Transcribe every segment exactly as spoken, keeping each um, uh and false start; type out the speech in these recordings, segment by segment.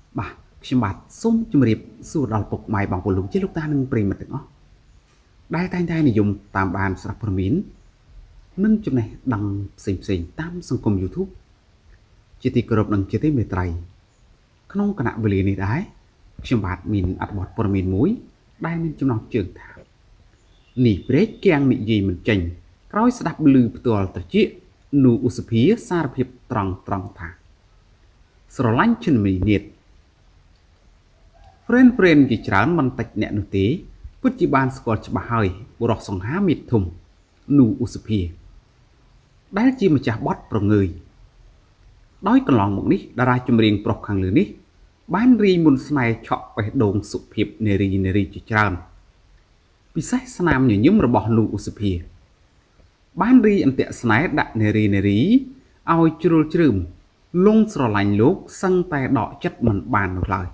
Bà, khi mà sống chùm riệp xua đào bọc mày bằng bộ lục chế lúc ta nâng bình mật được đó. Đai tay tay này dùng tạm bàn sạp phở miến. Nâng chùm này đăng xình xình tam sân cùng YouTube. Chỉ thì cơ rộp nâng chế tế mê trầy. Không có nạ về lý này đái. Khi mà mình ạt bọt phở miến muối. Đai mình chùm nọc trường thả. Nì break kèng nị gì mình chành. Rồi sẽ đạp lư bật tờ chế. Nụ ưu sập hía xa rập hiệp trăng trăng thả. Sở lánh chân mình nhiệt. Friend friend ជាច្រើនមិនតិចអ្នកនោះទេពិតជាបានស្គាល់ច្បាស់ហើយបុរសសង្ហាមេធំនូឧសភាដែលជាម្ចាស់បទប្រងើយដោយកន្លងមកនេះតារាចម្រៀងប្រុសខាងលើនេះបានរីមុនស្នេហ៍ឆក់បេះដូងសុភាពនារីនារីជាច្រើនពិសេសស្នាមញញឹមរបស់នូឧសភាបានរីអន្ទាក់ស្នេហ៍ដាក់នារីនារីឲ្យជ្រុលជ្រើមលងស្រឡាញ់លោកសឹងតែដកចិត្តមិនបាននោះឡើយ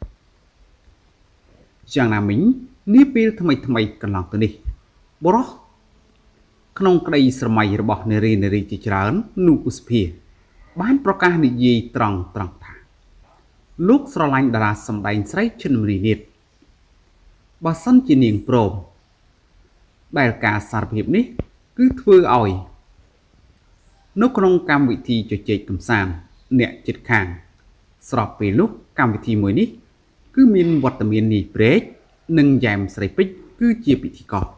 យ៉ាងណាមិញនេះពេលថ្មីថ្មីកន្លងទៅនេះបរោះក្នុងក្តីស្រមៃរបស់នារីនារីជាច្រើននូឧសភាបានប្រកាសនិយាយត្រង់ត្រង់ថាលោកស្រឡាញ់តារាសម្ដែងស្រីឈិនមនីនាថបើសិនជានាងព្រមដែលការសារភាពនេះគឺធ្វើឲ្យនៅក្នុងកម្មវិធីជជែកកម្សាន្តអ្នកចិត្តខាងស្របពេលនោះកម្មវិធីមួយនេះគឺមានវត្តមាននេះព្រែកនិងយ៉ែមស្រីពេជ្រគឺជាពិធីករ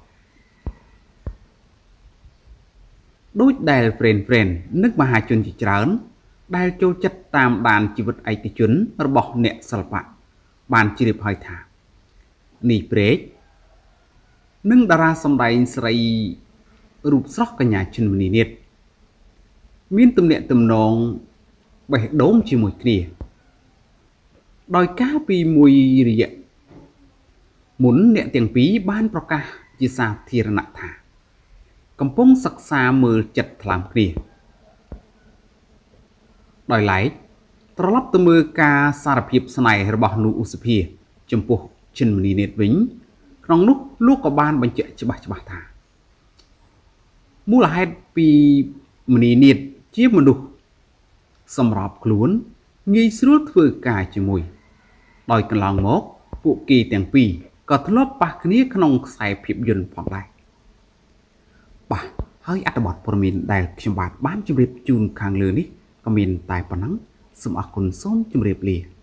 ដូចដែល friend friend និងមហាជនជាច្រើនដែលចូលចិត្តតាមដានជីវិតឯកជនរបស់អ្នកសិល្បៈបានជ្រាបហើយថានេះព្រែកនិងតារាសម្ដែងស្រីរូបស្រស់កញ្ញាឈិនមនីនាថមានទំនាក់ទំនងបេះដូងជាមួយគ្នាដោយការពីមួយរយៈមុនអ្នកទាំងពីរបានប្រកាសជាសាធារណៈថាកំពុងសិក្សាមើលចិត្តថ្លើមគ្នាដោយឡែកត្រឡប់ទៅមើលការសារភាពស្នេហ៍របស់នូឧសភាចំពោះឈិនមនីនាថវិញក្នុងនោះលោកក៏បានបញ្ជាក់ច្បាស់ច្បាស់ថាមូលហេតុពីមនីនាថជាមនុស្សសម្របខ្លួនងាយស្រួលធ្វើការជាមួយដោយកន្លងមកពួកគេទាំងពីរក៏ធ្លាប់ប៉ះគ្នាក្នុងខ្សែភាពយន្តផងដែរបាទហើយអត្ថបទព័ត៌មានដែលខ្ញុំបាទបានជម្រាបជូនខាងលើនេះក៏មានតែប៉ុណ្ណឹងសូមអរគុណសូមជម្រាបលា